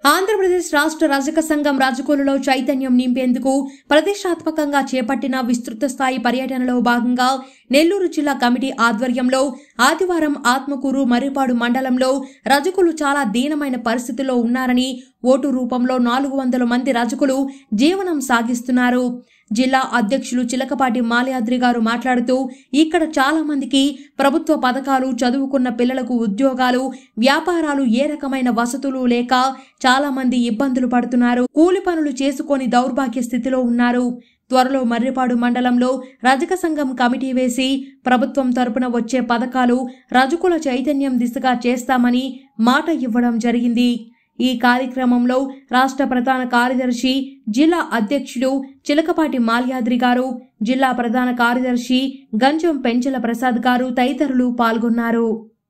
ఆంధ్రప్రదేశ్ రాష్ట్ర రజక సంఘం రజకులలో చైతన్యం నింపేందుకు ప్రతిష్టాత్మకంగా చేపట్టిన విస్తృత స్థాయి పర్యటనలో భాగంగా నెల్లూరు జిల్లా కమిటీ ఆధ్వర్యంలో ఆదివారం ఆత్మకూరు మర్రిపాడు మండలంలో రజకులు చాలా దీనమైన పరిస్థితుల్లో ఉన్నారని ఓటు రూపంలో 400 మంది రజకులు జీవనం సాగిస్తున్నారు. జిల్లా అధ్యక్షులు చిలకపాటి మాల్యాద్రి గారు మాట్లాడుతూ ఇక్కడ చాలా మందికి ప్రభుత్వ పథకాలు, చదువుకున్న పిల్లలకు ఉద్యోగాలు, వ్యాపారాలు, ఏ రకమైన వసతులు లేక చాలా మంది ఇబ్బందులు పడుతున్నారు. కూలి పనులు చేసుకొని దౌర్భాగ్య స్థితిలో ఉన్నారు. త్వరలో మర్రిపాడు మండలంలో రజక సంఘం కమిటీ వేసి ప్రభుత్వం తరపున వచ్చే పథకాలు రజకుల చైతన్యం దిశగా చేస్తామని మాట ఇవ్వడం జరిగింది. ఈ కార్యక్రమంలో రాష్ట్ర ప్రధాన కార్యదర్శి, జిల్లా అధ్యక్షుడు చిలకపాటి మాల్యాద్రి గారు, జిల్లా ప్రధాన కార్యదర్శి గంజం పెంచల ప్రసాద్ గారు తదితరులు పాల్గొన్నారు.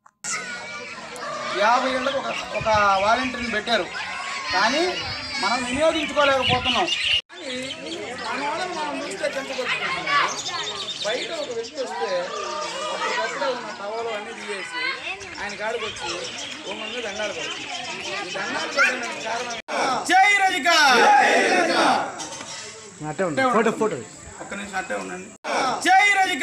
50 ఏళ్ళకు ఒక వాలంటీర్ని పెట్టారు, కానీ మనం వినియోగించుకోలేకపోతున్నాం. బయట ఒక వ్యక్తి వస్తే అప్పటికప్పుడే ఉన్న టవలు అన్నీ తీసేసి ఆయన కాడికి వచ్చి ఓ మంది దండాలు పడుతుంది. ఈ దండాలు పెట్టడానికి కారణం జై రజిక. ఒక్క నిమిషం అట్టే ఉండండి. జై రజిక.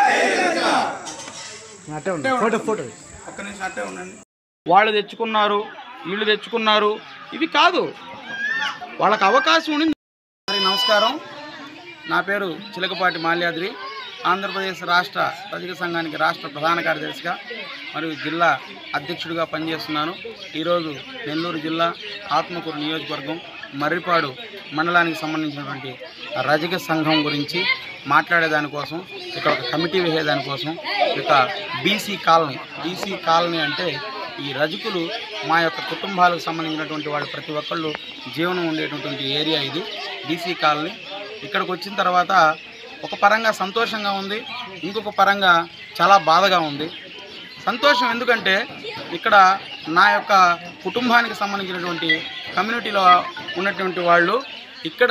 ఒక్క నిమిషం అట్టే ఉండండి. వాళ్ళు తెచ్చుకున్నారు, వీళ్ళు తెచ్చుకున్నారు, ఇవి కాదు, వాళ్ళకి అవకాశం ఉండింది. నమస్కారం, నా పేరు చిలకపాటి మాల్యాద్రి. ఆంధ్రప్రదేశ్ రాష్ట్ర రజక సంఘానికి రాష్ట్ర ప్రధాన కార్యదర్శిగా మరియు జిల్లా అధ్యక్షుడిగా పనిచేస్తున్నాను. ఈరోజు నెల్లూరు జిల్లా ఆత్మకూరు నియోజకవర్గం మర్రిపాడు మండలానికి సంబంధించినటువంటి రజక సంఘం గురించి మాట్లాడేదానికోసం, ఇక్కడ ఒక కమిటీ వేసేదానికోసం, ఇక బీసీ కాలనీ అంటే ఈ రజకులు మా యొక్క కుటుంబాలకు సంబంధించినటువంటి వాళ్ళు ప్రతి ఒక్కళ్ళు జీవనం ఉండేటటువంటి ఏరియా ఇది బీసీ కాలనీ. ఇక్కడికి వచ్చిన తర్వాత ఒక పరంగా సంతోషంగా ఉంది, ఇంకొక పరంగా చాలా బాధగా ఉంది. సంతోషం ఎందుకంటే ఇక్కడ నా యొక్క కుటుంబానికి సంబంధించినటువంటి కమ్యూనిటీలో ఉన్నటువంటి వాళ్ళు ఇక్కడ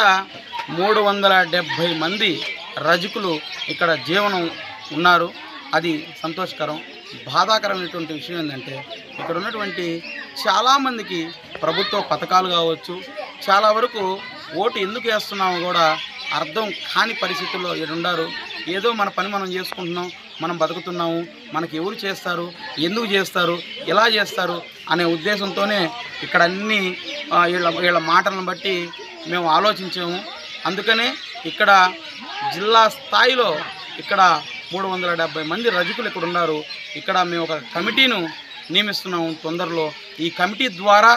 370 మంది రజకులు ఇక్కడ జీవనం ఉన్నారు. అది సంతోషకరం. బాధాకరమైనటువంటి విషయం ఏంటంటే ఇక్కడ ఉన్నటువంటి చాలామందికి ప్రభుత్వ పథకాలు కావచ్చు, చాలా వరకు ఓటు ఎందుకు వేస్తున్నామో కూడా అర్థం కాని పరిస్థితుల్లో ఉన్నారు. ఏదో మన పని మనం చేసుకుంటున్నాం, మనం బతుకుతున్నాము, మనకి ఎవరు చేస్తారు, ఎందుకు చేస్తారు, ఎలా చేస్తారు అనే ఉద్దేశంతోనే ఇక్కడ అన్ని వీళ్ళ మాటలను బట్టి మేము ఆలోచించాము. అందుకనే ఇక్కడ జిల్లా స్థాయిలో ఇక్కడ 370 మంది రజకులు ఇక్కడ ఉన్నారు. ఇక్కడ మేము ఒక కమిటీను నియమిస్తున్నాము తొందరలో. ఈ కమిటీ ద్వారా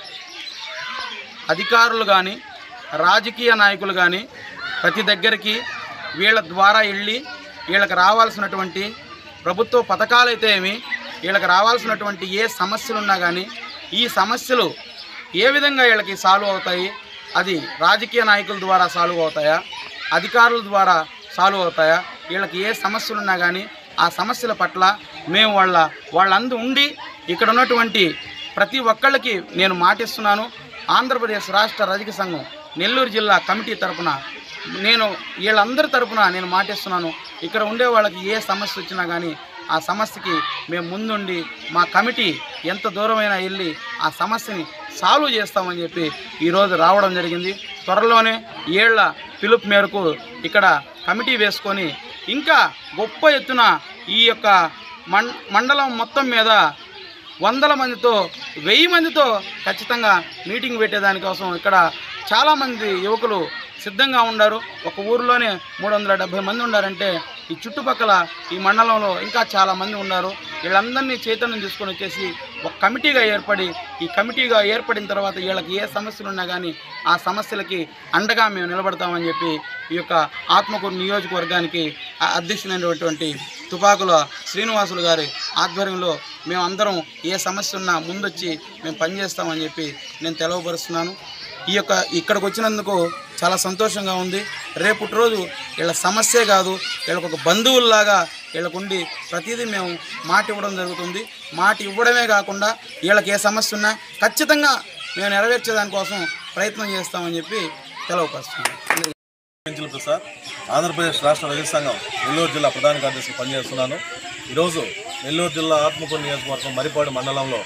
అధికారులు కానీ, రాజకీయ నాయకులు కానీ ప్రతి దగ్గరికి వీళ్ళ ద్వారా వెళ్ళి వీళ్ళకి రావాల్సినటువంటి ప్రభుత్వ పథకాలు అయితే ఏమి, వీళ్ళకి రావాల్సినటువంటి ఏ సమస్యలు ఉన్నా కానీ ఈ సమస్యలు ఏ విధంగా వీళ్ళకి సాల్వ్ అవుతాయి, అది రాజకీయ నాయకుల ద్వారా సాల్వ్ అవుతాయా, అధికారుల ద్వారా సాల్వ్ అవుతాయా, వీళ్ళకి ఏ సమస్యలు ఉన్నా కానీ ఆ సమస్యల పట్ల మేము వాళ్ళందు ఉండి ఇక్కడ ఉన్నటువంటి ప్రతి ఒక్కళ్ళకి నేను మాటిస్తున్నాను. ఆంధ్రప్రదేశ్ రాష్ట్ర రజక సంఘం నెల్లూరు జిల్లా కమిటీ తరపున నేను వీళ్ళందరి తరపున నేను మాటిస్తున్నాను. ఇక్కడ ఉండే వాళ్ళకి ఏ సమస్య వచ్చినా కానీ ఆ సమస్యకి మేము ముందుండి మా కమిటీ ఎంత దూరమైనా వెళ్ళి ఆ సమస్యని సాల్వ్ చేస్తామని చెప్పి ఈరోజు రావడం జరిగింది. త్వరలోనే ఏళ్ల పిలుపు మేరకు ఇక్కడ కమిటీ వేసుకొని ఇంకా గొప్ప ఎత్తున ఈ యొక్క మండలం మొత్తం మీద 100 మందితో 1000 మందితో ఖచ్చితంగా మీటింగ్ పెట్టేదానికోసం ఇక్కడ చాలామంది యువకులు సిద్ధంగా ఉన్నారు. ఒక ఊరిలోనే 370 మంది ఉన్నారంటే ఈ చుట్టుపక్కల ఈ మండలంలో ఇంకా చాలామంది ఉన్నారు. వీళ్ళందరినీ చైతన్యం తీసుకొని వచ్చేసి ఒక కమిటీగా ఏర్పడి, ఈ కమిటీగా ఏర్పడిన తర్వాత వీళ్ళకి ఏ సమస్యలు ఉన్నా కానీ ఆ సమస్యలకి అండగా మేము నిలబడతామని చెప్పి ఈ యొక్క ఆత్మకూరు నియోజకవర్గానికి అధ్యక్షులైనటువంటి తుపాకుల శ్రీనివాసులు గారి ఆధ్వర్యంలో మేము అందరం ఏ సమస్య ఉన్నా ముందొచ్చి మేము పనిచేస్తామని చెప్పి నేను తెలవపరుస్తున్నాను. ఇక్కడికి వచ్చినందుకు చాలా సంతోషంగా ఉంది. రేపటి రోజు వీళ్ళ సమస్యే కాదు, వీళ్ళకు ఒక బంధువుల్లాగా వీళ్ళకుండి ప్రతిదీ మేము మాట ఇవ్వడం జరుగుతుంది. మాట ఇవ్వడమే కాకుండా వీళ్ళకి ఏ సమస్య ఉన్నా ఖచ్చితంగా మేము నెరవేర్చేదానికోసం ప్రయత్నం చేస్తామని చెప్పి తెలవపరుస్తున్నాను. ప్రసాద్, ఆంధ్రప్రదేశ్ రాష్ట్ర రజక సంఘం నెల్లూరు జిల్లా ప్రధాన కార్యదర్శిగా పనిచేస్తున్నాను. ఈరోజు నెల్లూరు జిల్లా ఆత్మకూరు నియోజకవర్గం మర్రిపాడు మండలంలో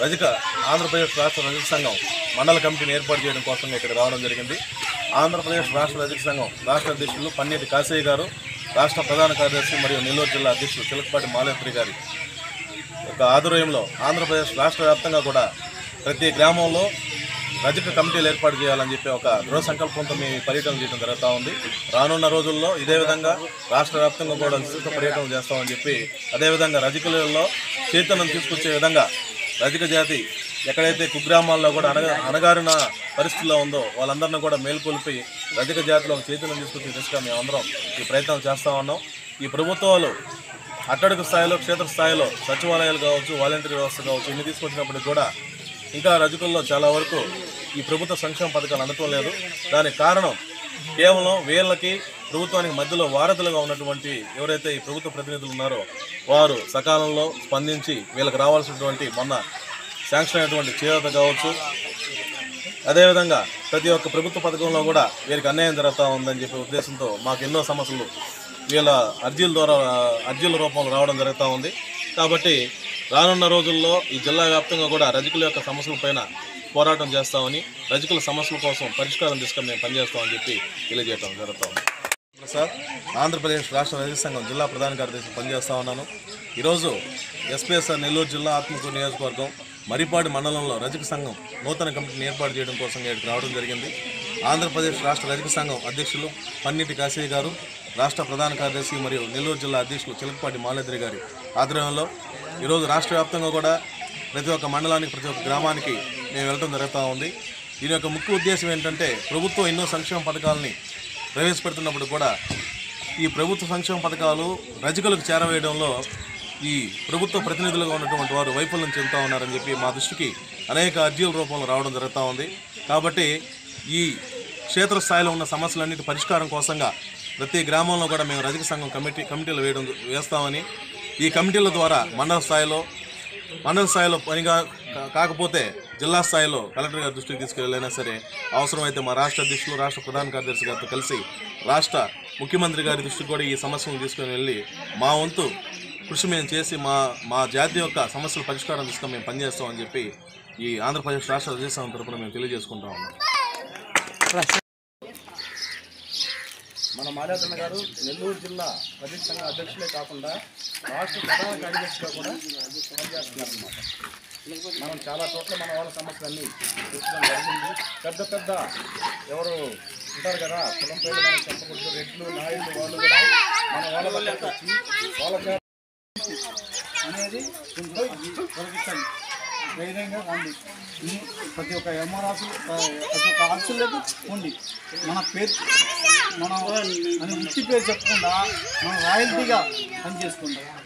ఆంధ్రప్రదేశ్ రాష్ట్ర రజక సంఘం మండల కమిటీని ఏర్పాటు చేయడం కోసం ఇక్కడ రావడం జరిగింది. ఆంధ్రప్రదేశ్ రాష్ట్ర రజక సంఘం రాష్ట్ర అధ్యక్షులు పన్నీటి కాశయ్య గారు, రాష్ట్ర ప్రధాన కార్యదర్శి మరియు నెల్లూరు జిల్లా అధ్యక్షులు చిలకపాటి మాలేశ్వరి గారి యొక్క ఆధ్వర్యంలో ఆంధ్రప్రదేశ్ రాష్ట్ర వ్యాప్తంగా కూడా ప్రతి గ్రామంలో రజక కమిటీలు ఏర్పాటు చేయాలని చెప్పి ఒక దృఢ సంకల్పంతో మేము పర్యటన చేయడం జరుగుతూ ఉంది. రానున్న రోజుల్లో ఇదే విధంగా రాష్ట్ర వ్యాప్తంగా కూడా విస్తృత పర్యటన చేస్తామని చెప్పి, అదేవిధంగా రజకులలో చైతన్యం తీసుకొచ్చే విధంగా రజక జాతి ఎక్కడైతే కుగ్రామాల్లో కూడా అణగారిన పరిస్థితుల్లో ఉందో వాళ్ళందరినీ కూడా మేల్కొల్పి రజక జాతిలో చైతన్యం తీసుకొచ్చే దిశగా మేమందరం ఈ ప్రయత్నం చేస్తూ ఉన్నాం. ఈ ప్రభుత్వాలు అట్టడుగు స్థాయిలో, క్షేత్ర స్థాయిలో సచివాలయాలు కావచ్చు, వాలంటీర్ వ్యవస్థ కావచ్చు, ఇన్ని తీసుకొచ్చినప్పటికీ కూడా ఇంకా రజకుల్లో చాలా వరకు ఈ ప్రభుత్వ సంక్షేమ పథకాలు అందటం లేదు. దానికి కారణం కేవలం వీళ్ళకి ప్రభుత్వానికి మధ్యలో వారధులుగా ఉన్నటువంటి ఎవరైతే ఈ ప్రభుత్వ ప్రతినిధులు ఉన్నారో వారు సకాలంలో స్పందించి వీళ్ళకి రావాల్సినటువంటి మొన్న శాంక్షన్ అయినటువంటి చేయూత కావచ్చు, అదేవిధంగా ప్రతి ఒక్క ప్రభుత్వ పథకంలో కూడా వీరికి అన్యాయం జరుగుతూ ఉందని చెప్పే ఉద్దేశంతో మాకు ఎన్నో సమస్యలు వీళ్ళ అర్జీల రూపంలో రావడం జరుగుతూ ఉంది. కాబట్టి రానున్న రోజుల్లో ఈ జిల్లా వ్యాప్తంగా కూడా రజకుల యొక్క సమస్యలపైన పోరాటం చేస్తామని, రజకుల సమస్యల కోసం పరిష్కారం తీసుకొని మేము పనిచేస్తామని చెప్పి తెలియజేయడం జరుగుతుంది. ప్రసాద్, ఆంధ్రప్రదేశ్ రాష్ట్ర రజక సంఘం జిల్లా ప్రధాన కార్యదర్శి పనిచేస్తూ ఉన్నాను. ఈరోజు ఎస్పీఎస్ఆర్ నెల్లూరు జిల్లా ఆత్మకూరు నియోజకవర్గం మరిపాడు మండలంలో రజక సంఘం నూతన కమిటీని ఏర్పాటు చేయడం కోసం ఇక్కడికి రావడం జరిగింది. ఆంధ్రప్రదేశ్ రాష్ట్ర రజక సంఘం అధ్యక్షులు పన్నీటి కాశయ్య గారు, రాష్ట్ర ప్రధాన కార్యదర్శి మరియు నెల్లూరు జిల్లా అధ్యక్షులు చిలకపాటి మాలేశ్వరి గారి ఆధ్వర్యంలో ఈరోజు రాష్ట్ర వ్యాప్తంగా కూడా ప్రతి ఒక్క మండలానికి, ప్రతి ఒక్క గ్రామానికి మేము వెళ్ళడం జరుగుతూ ఉంది. దీని యొక్క ముఖ్య ఉద్దేశం ఏంటంటే, ప్రభుత్వం ఎన్నో సంక్షేమ పథకాలని ప్రవేశపెడుతున్నప్పుడు కూడా ఈ ప్రభుత్వ సంక్షేమ పథకాలు రజకులకు చేరవేయడంలో ఈ ప్రభుత్వ ప్రతినిధులుగా ఉన్నటువంటి వారు వైఫల్యం చెందుతూ ఉన్నారని చెప్పి మా దృష్టికి అనేక అర్జీల రూపంలో రావడం జరుగుతూ ఉంది. కాబట్టి ఈ క్షేత్రస్థాయిలో ఉన్న సమస్యలన్నిటి పరిష్కారం కోసంగా ప్రతి గ్రామంలో కూడా మేము రజక సంఘం కమిటీలు వేస్తామని, ఈ కమిటీల ద్వారా మండల స్థాయిలో పనిగా కాకపోతే జిల్లా స్థాయిలో కలెక్టర్ గారి దృష్టికి తీసుకెళ్ళైనా సరే, అవసరమైతే మా రాష్ట్ర అధ్యక్షులు, రాష్ట్ర ప్రధాన కార్యదర్శి గారితో కలిసి రాష్ట్ర ముఖ్యమంత్రి గారి దృష్టికి కూడా ఈ సమస్యను తీసుకొని వెళ్ళి మా వంతు కృషి మేము చేసి మా జాతి యొక్క సమస్యల పరిష్కారం తీసుకొని మేము పనిచేస్తామని చెప్పి ఈ ఆంధ్రప్రదేశ్ రాష్ట్ర రజక సంఘం తరపున మేము తెలియజేసుకుంటా ఉన్నాం. మన మాలేశ్వరి గారు నెల్లూరు జిల్లా రజక సంఘ అధ్యక్షులే కాకుండా రాష్ట్ర ప్రధాన కార్యదర్శిగా కూడా పనిచేస్తున్నారన్నమాట. మనం చాలా చోట్ల మన వాళ్ళ సమస్యలన్నీ చూసడం జరిగింది. పెద్ద ఎవరు ఉంటారు కదా, కులం పేర్లు మనం చెప్పకూడదు, రెడ్లు, నాయుళ్ళు, వాళ్ళు కూడా మన వాళ్ళ దగ్గరకు వచ్చి వాళ్ళ అనేది తొలగించండి. ధైర్యంగా రండి. ప్రతి ఒక్క ఎంఆర్ఆర్సులు, ప్రతి ఒక్క ఆఫీసులకు ఉండి మన పేరు, మన అని వృత్తి పేరు చెప్పకుండా మనం రాయల్టీగా పనిచేసుకుంటాం.